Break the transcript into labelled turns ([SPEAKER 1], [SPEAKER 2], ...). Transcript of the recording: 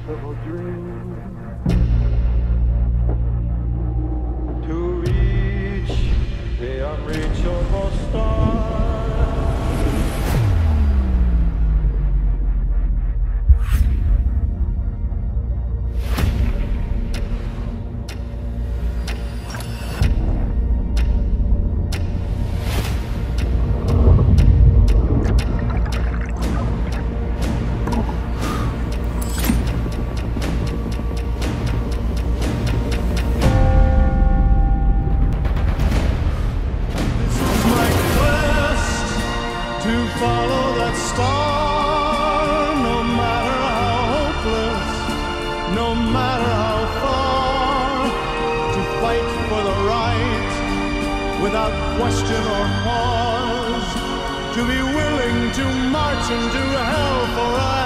[SPEAKER 1] impossible dream to reach the unreachable star. To follow that star, no matter how hopeless, no matter how far, to fight for the right without question or pause, to be willing to march into hell for a